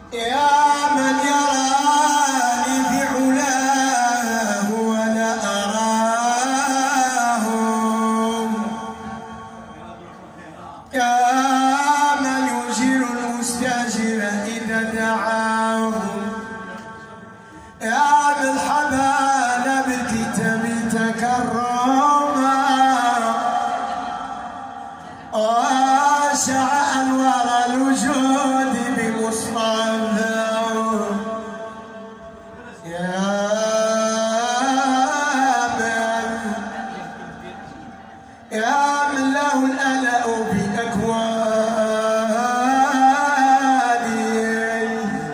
يا من يراني في علاه ولا أراه، يا من يجير المستجير إذا دعاه، يا من حمانا بالكتاب تكرما وشع أنوار الوجود بمصطفى، يا من له الآلاء بأكوانه،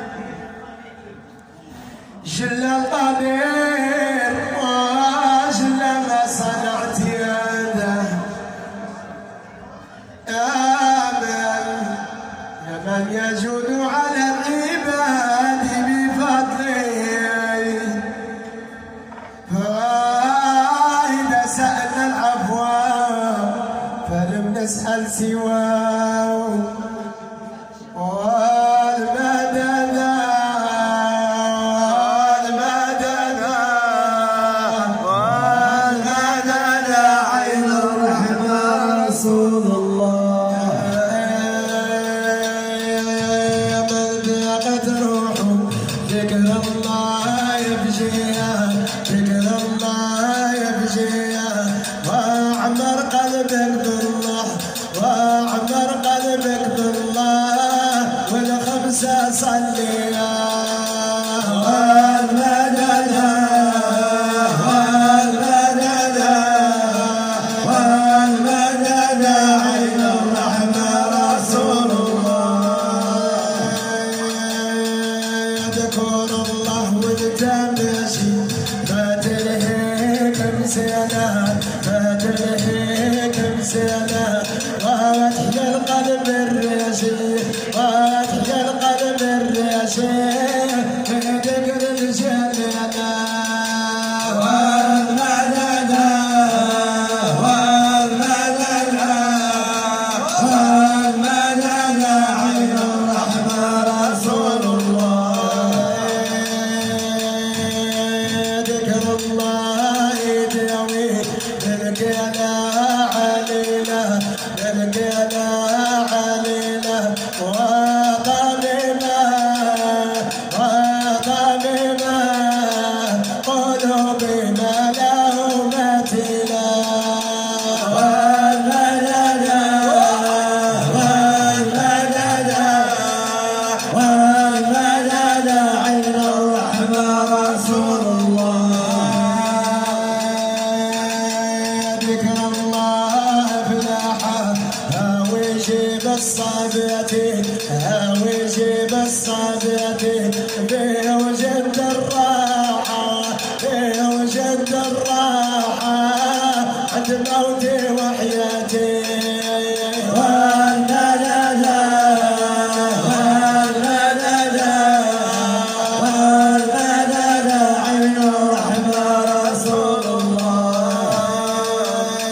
جل القدير وجل ما صنعت يده، يا من يجود على العباد بفضله، فإذا سألنا العفو فلم نسأل سواه، والمدد عين الرحمن رسول الله، يا من ذاقت روحه ذكر الله يفجيها، ذكر الله يفجيها، واعمر قلبك بالله، واعمر قلبك بالله، والخمسة صليها، والمدد والمدد عين الرحمن رسول الله، ذكر الله والتمشي ما تلهيكم سنة، ما تلهيكم سنة، وفتح القلب الرشيد، وفتح القلب الرشيد من ذكر الجنة، والمدد والمدد والمدد عين الرحمن رسول الله، ذكر الله يداوي للقنا علينا، للقنا علينا، وطبيبا وطبيبا قلوبنا له متنا، والمدد والمدد والمدد عين الرحمن رسول الله، ذكر الله فلاحا هاوي جيب الصابيتين، هاوي جيب الصابيتين، فيه وجد الراحة، فيه وجد الراحة عند موتي وحياتي، والمدد والمدد والمدد عين الرحمن رسول الله،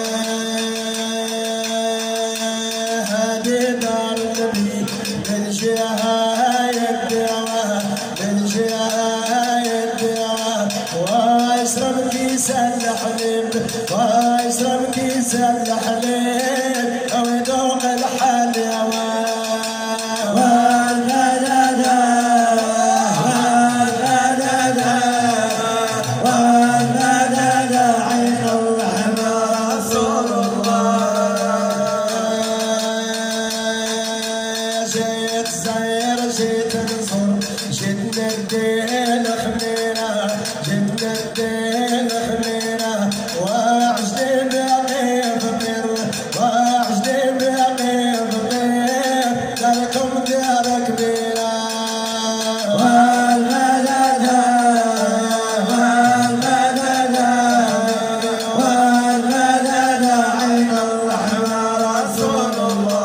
هذه دار النبي من جهاية الدعاء، من جهاية الدعاء، واشرب كيس الحليب، واشرب كيس الحليب، او يذوق الحلاوة، والمدد والمدد والمدد عين الرحمن رسول الله، جيت زير جيت نصر، جيت ندين خميرة، جيت ندين خميرة، وعجلي باقي فقير، وعجلي باقي فقير، داركم دار كبيرة، والمدد والمدد والمدد عين الرحمن رسول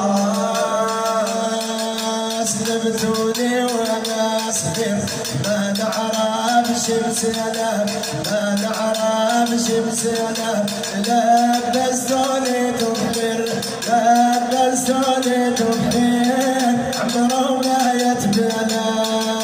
الله، سلبتوني وانا صغير ما نعرف شمسنا، ما نعرف شمسنا، لبستوني تكبر، لبستوني تكبر، عمره ما يتبنى.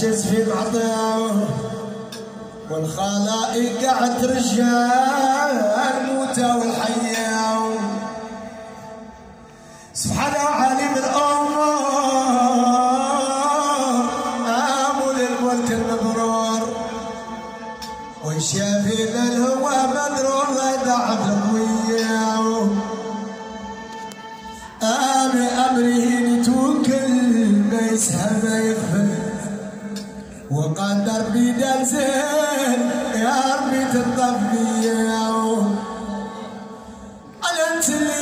عجز في معطاه والخلائق قاعد ترجع الموتى والحياه سبحانه عالم الامور امول الملك المبرور وشافينا الهوى مدرور ضعف وياه بأمره نتوكل ما يسهل ما يغفل وقدر بيدك زين يا ربي تلطف بيا انت اللي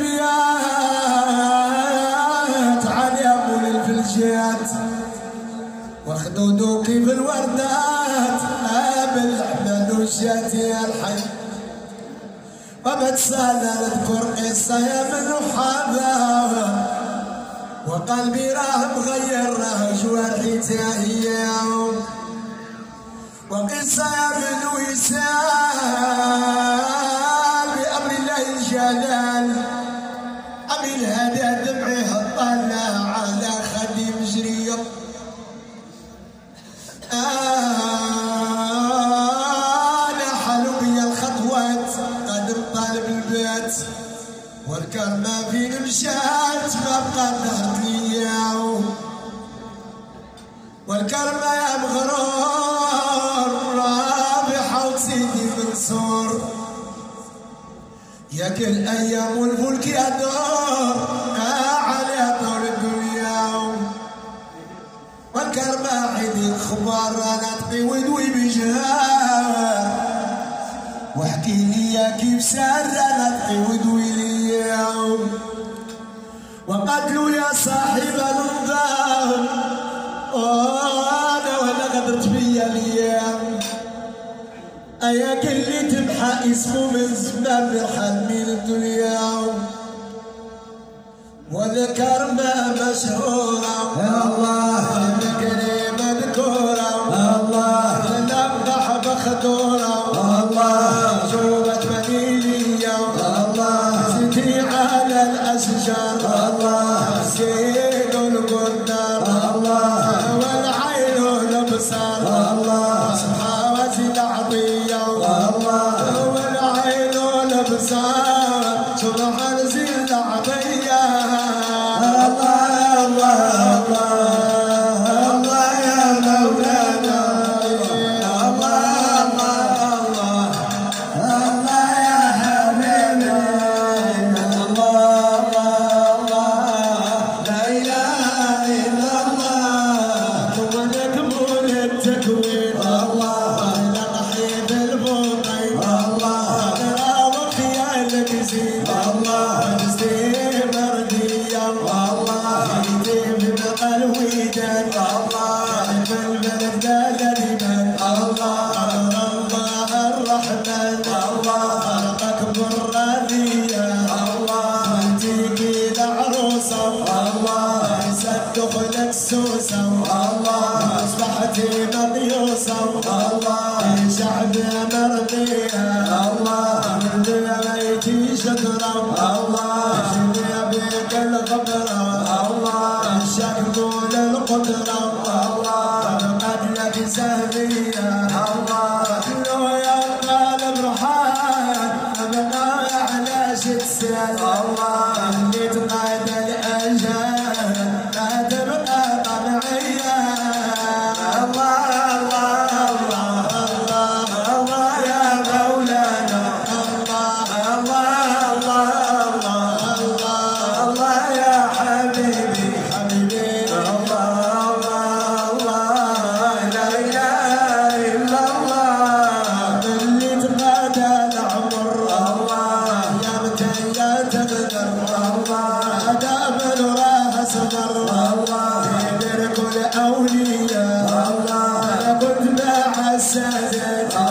بالبيات على ابو الفلجات وخدودو كيف الوردات بالحمل والشات يا الحي وبتسال اذكر قصه يا من حظاها وقلبي راه مغير راه جوارحي تاهية وقصة يا من وسام بأمر الله الجلال أبي الهدى دمعه طلع على خدي مجرية أنا حلو بيا الخطوات قدر طالب البيت والكرمة فين مشات ما بقى ظهرت ليا والكرمة يا مغرور رابحة وسيدي منصور يا كل أيام والفلك يدور على طول الدنيا والكرمة عيدي الخبار أنا تقوي بجهار واحكي لي كيف سار أنا تقوي لي وقتلوا يا صاحب النظام وانا ولا قدرت بيا الايام اياك اللي تمحى اسمه من زمان بالحال من الدنيا والكرمة مشهورة يا الله الكريم مذكورة يا الله الأمدح مخدورة الله شوبة منيلية الله زيتي على الأشجار الله سيد القدر الله والعين الأبصار الله صحابة العطية الله والعين الأبصار سبحان ذي العطية الله الله يا مولانا الله يا حبيبي الله لا إله إلا الله ونكمل التكوين الله نحيد البطين الله نراوغ خيالك زين الله نستيم ردية الله يتيم بقى الودان الله في البلد قال الإيمان الله الله الرحمن الله خلقك بالراضية الله تيجي العروسة الله يصدق لك سوسة الله أصبحتي مقيوسة الله شعب مرضية الله من بيتي شكرا الله شنيا بك الغبرة الله شكبول القدرة الله قد لك سهمية الله لو يا قلب رحان أبقى على شد سال الله اللي تقعد الأجال ما تبقى طبيعية الله الله يا مولانا الله يا حبيبي الله لا إله إلا الله اللي تقعد العمر الله يا متى لا تقدر الله آداب الوراه سمر الله يدرك الأولياء الله أنا كنت مع السادات